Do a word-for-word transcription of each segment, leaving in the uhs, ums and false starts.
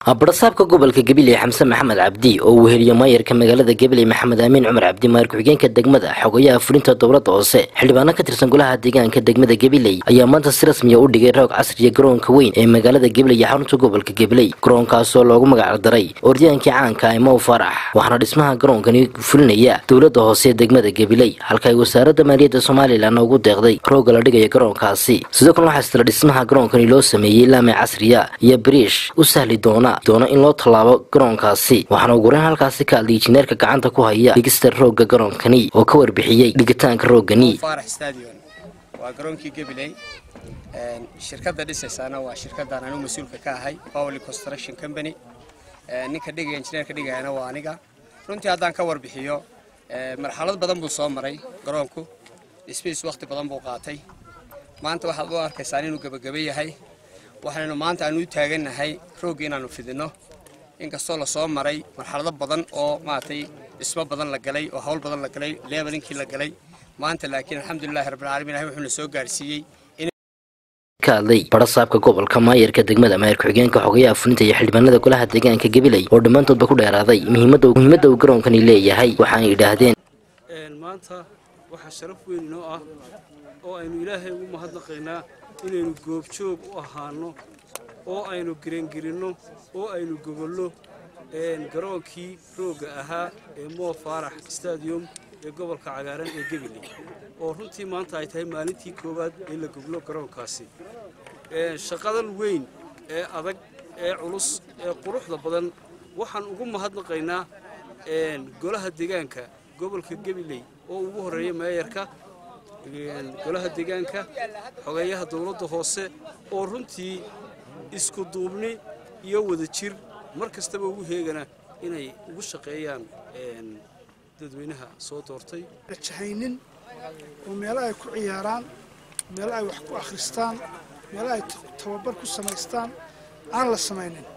برصابك قبل كقبيلة حمسة محمد عبدي أو هي ماير كمجالة قبيلة محمد أمين عمر عبدي ماير كوجين كدقمة حقوية فرنت الدولة أوسع حلبانا كترسن قولها ديجان كدقمة قبيلة أيام أنت سرس ميا ودي جراك عصر يجرون كوين إيه مجالة قبيلة يحرنت قبل كقبيلة قرون كاسول لو مقعد دري أرديان كعان كايما وفرح وحنا اسمها قرون كاني فرنية دولة أوسع دقمة قبيلة هل كاي وسارة مالية الصومالي لأنه وجود دقدي روق لدقة يجرون كاسي سيدكم واحد استرد اسمها قرون كاني لو سمي لا مع عصرية يبريش وسهل دونا doona in loo talaabo garoonkaasi waxaana ugu horeyn halkaasi ka hadlay injineerka gacanta ku haya dhigista roogga garoonkani oo ka warbixiyay dhigitaanka roogani Faarax Stadium waa garoonkii Gabiley ee shirkadda dhisaysaana waa shirkaddan anu mas'uulka ka ahay Power Construction Company ee ninka dhigay injineerka dhigayna waa aniga runtii haddaan ka warbixiyo ee marxalad badan buu soo maray garoonku space waqti badan buu qaatay maanta waxa uu arkaysaa inuu gabagabay yahay waxaanu maanta aanu taaganahay roog inaanu fidino in kastoo la soo maray marxalado badan oo maatay isma badan la galay oo hawl badan la galay leebelinkii la galay maanta laakiin alxamdulillaah rabbil caalamiin wuxuu soo gaarsiiyay in kaalay barasabka gobolka maayirka degmada maayir ku-xigeenka xogayaha fulinta iyo xildhibaanada golaha deegaanka Gabiley oo dhamaantoodba ku dheeraaday muhiimadda muhiimadda uu garoonkani leeyahay waxaana yiraahdeen een maanta waxa sharaf weyn inoo ah oo aynu ilaahay ugu mahadnaqaynaa inaynu goobjoog u ahaano oo aynu gireengirino oo aynu gobollo een garoonkii rooga ahaa ee Mo Faarax Stadium ee gobolka cagaaran ee Gabiley oo runtii maanta ay tahay maalintii koowaad ee la goblo garoonkaasi ee shaqadan weyn ee adag ee culus ee quruxda badan waxaan ugu mahadnaqaynaa een golaha deegaanka gobolka Gabiley oo ugu horeeyay maayarka golaha deegaanka xogayaha dawladda hoose oo runtii isku duubni iyo wada jir markastaba ugu heegana inay ugu shaqeeyaan een dadweynaha soo doortay jahaynin oo meel ay ku ciyaaraan meel ay wax ku akhristaan meel ay tababar ku samaystaan aan la samaynin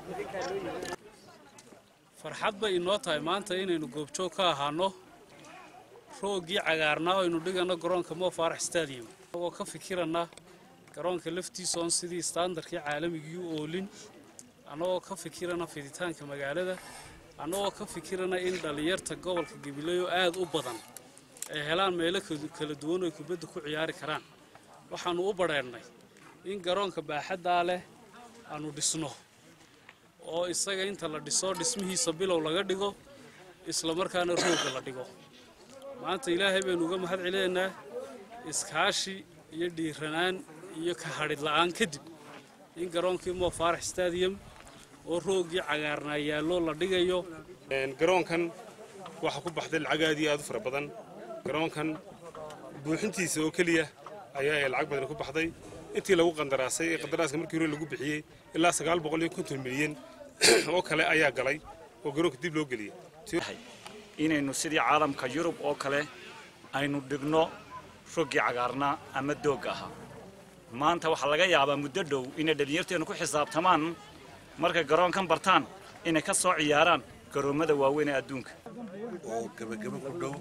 farxad bay inoo tahay maanta inaynu goobjoog ka ahaano roogii cagaarnaa oo aynu dhigano garoonka Mo Faarax Stadium oo ka fikirana garoonka laftiisa oo sidii standardkii caalamiga u oolin anoo ka fikirana fiditaanka magaalada anoo ka fikirana in dhalinyarta gobolka Gabiley oo aad u badan ay helaan meelo kala duwan oo kubadda ku ciyaari karaan waxaanu u bareernay in garoonka baaxadda leh aanu dhisno oo isaga inta la dhiso dhismihiisa bilow laga dhigo isla markaana roogga la dhigo maanta ilaahay baynu uga mahad celeynaa iskaashi iyo dhiiranaan iyo ka hadhid la'aan kadib in garoonkii Mo Faarax Stadium oo roogii cagaarnaa yaallo la dhigayo een garoonkan waxa ku baxday lacag aad iyo aad u fara badan garoonkan buuxintiisa oo kaliya ayaa lacag badan ku baxday intii lagu qandaraasay ee qandaraaska markii hore lagu bixiyay ilaa sagaal boqol iyo konton milyan oo kale ayaa galay oo garoonka dib loo geliyay inaynu sidii caalamka Yurub oo kale aynu dhigno roogii cagaarna ama dooga aha maanta waxa laga yaabaa muddo dhow in dhalinyarteenu ku xisaabtamaan marka garoonkan bartaan inay ka soo ciyaaraan garoomada waaweyn ee adduunka oo gabagaba ku dhow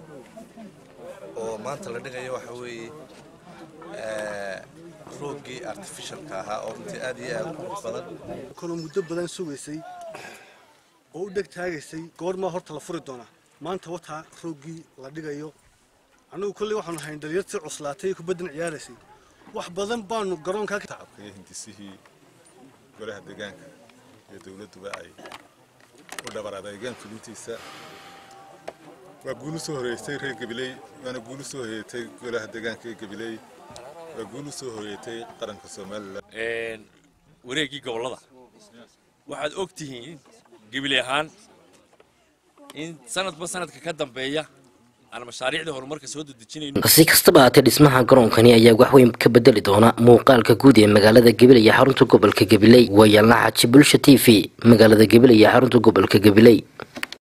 oo maanta la dhigayo waxa weeye ee roogii artificialka aha oo intii aad iyo aad u badan kono muddo badan sugaysay oo u dhag taagaysay goorma horta la furi doona maanta wata roogii la dhigayo anigu kulli waxaan hayn dhalinyartii cuslaatay ku badan ciyaaraysay wax badan baanu garoonka ka tacabkay hindisihii golaha deegaanka iyo dawladduba ay u dhabar adeegaan fulintiisa waa guul soo horeysay reer Gabiley waana guul soo horeeyay golaha deegaanka ee Gabiley waa guul soo horeeyay qaranka Soomaaliland een wareegii gobolada waxaad ogtihiin Gabiley ahaan in sanadba sanadka ka dambeeya aan mashaariicda horumarka soo dejinayno si kastaba ahaatee dhismaha garoonkani ayaa wax weyn ka bedeli doona muuqaalka guud ee magaalada Gabiley iyo xarunta gobolka Gabiley waa yaalna xaji bulsho T V magaalada Gabiley iyo xarunta gobolka Gabiley.